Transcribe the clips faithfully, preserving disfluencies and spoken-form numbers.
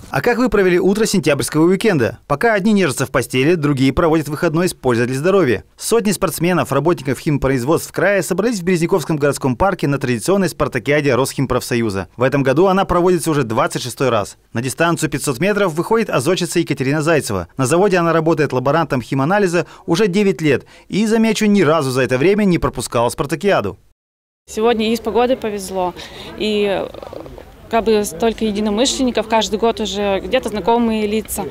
А как вы провели утро сентябрьского уикенда? Пока одни нежатся в постели, другие проводят выходной с пользой для здоровья. Сотни спортсменов, работников химпроизводств края собрались в Березняковском городском парке на традиционной спартакиаде Росхимпрофсоюза. В этом году она проводится уже двадцать шестой раз. На дистанцию пятьсот метров выходит азотчица Екатерина Зайцева. На заводе она работает лаборантом химанализа уже девять лет и, замечу, ни разу за это время не пропускала спартакиаду. Сегодня и с погодой повезло, и как бы столько единомышленников, каждый год уже где-то знакомые лица.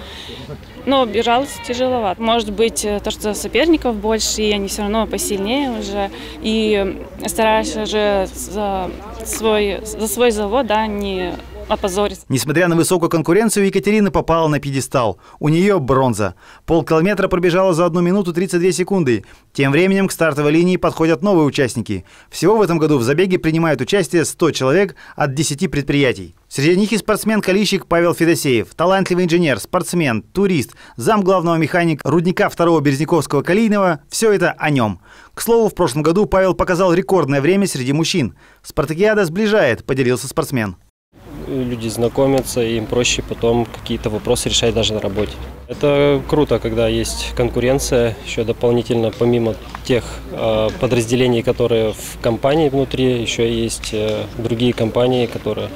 Но бежалось тяжеловато. Может быть, то, что соперников больше, и они все равно посильнее уже. И стараешься же за свой, за свой завод, да, не опозориться. Несмотря на высокую конкуренцию, Екатерина попала на пьедестал. У нее бронза. Полкилометра пробежала за одну минуту тридцать две секунды. Тем временем к стартовой линии подходят новые участники. Всего в этом году в забеге принимают участие сто человек от десяти предприятий. Среди них и спортсмен-калийщик Павел Федосеев, талантливый инженер, спортсмен, турист, зам главного механика рудника второго Березняковского калийного – все это о нем. К слову, в прошлом году Павел показал рекордное время среди мужчин. Спартакиада сближает, поделился спортсмен. Люди знакомятся, и им проще потом какие-то вопросы решать даже на работе. Это круто, когда есть конкуренция, еще дополнительно, помимо тех э, подразделений, которые в компании внутри, еще есть э, другие компании, которые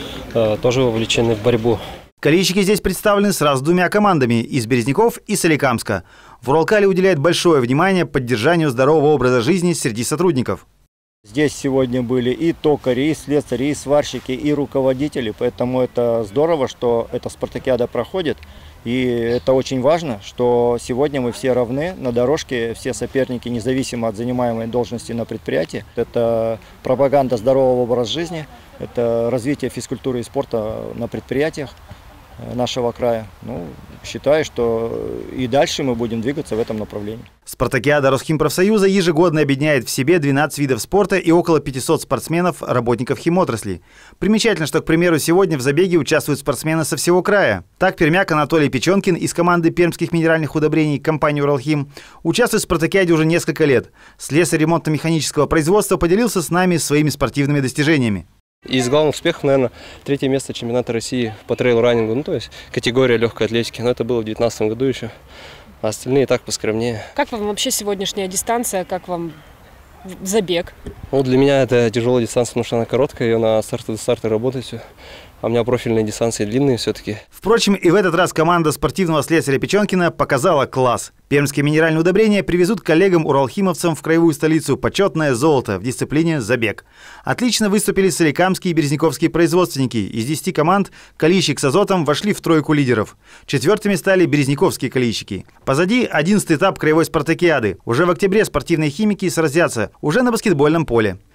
э, тоже вовлечены в борьбу. Калийщики здесь представлены сразу двумя командами – из Березняков и Соликамска. В Уралкале уделяет большое внимание поддержанию здорового образа жизни среди сотрудников. Здесь сегодня были и токари, и слесари, и сварщики, и руководители, поэтому это здорово, что эта спартакиада проходит. И это очень важно, что сегодня мы все равны на дорожке, все соперники, независимо от занимаемой должности на предприятии. Это пропаганда здорового образа жизни, это развитие физкультуры и спорта на предприятиях нашего края. Ну, считаю, что и дальше мы будем двигаться в этом направлении. Спартакиада Росхимпрофсоюза ежегодно объединяет в себе двенадцать видов спорта и около пятисот спортсменов, работников химотрасли. Примечательно, что, к примеру, сегодня в забеге участвуют спортсмены со всего края. Так, пермяк Анатолий Печенкин из команды пермских минеральных удобрений компании «Уралхим» участвует в спартакиаде уже несколько лет. Слесарь ремонтно-механического производства поделился с нами своими спортивными достижениями. Из главных успехов, наверное, третье место чемпионата России по трейл-раннингу, ну то есть категория легкой атлетики, но это было в две тысячи девятнадцатом году еще, а остальные так поскромнее. Как вам вообще сегодняшняя дистанция, как вам забег? Ну, для меня это тяжелая дистанция, потому что она короткая, ее на старте до старта работать все. А у меня профильные дистанции длинные все-таки. Впрочем, и в этот раз команда спортивного слесаря Печенкина показала класс. Пермские минеральные удобрения привезут коллегам-уралхимовцам в краевую столицу почетное золото в дисциплине забег. Отлично выступили соликамские и березняковские производственники. Из десяти команд калийщик с азотом вошли в тройку лидеров. Четвертыми стали березняковские калийщики. Позади одиннадцатый этап краевой спартакиады. Уже в октябре спортивные химики сразятся уже на баскетбольном поле.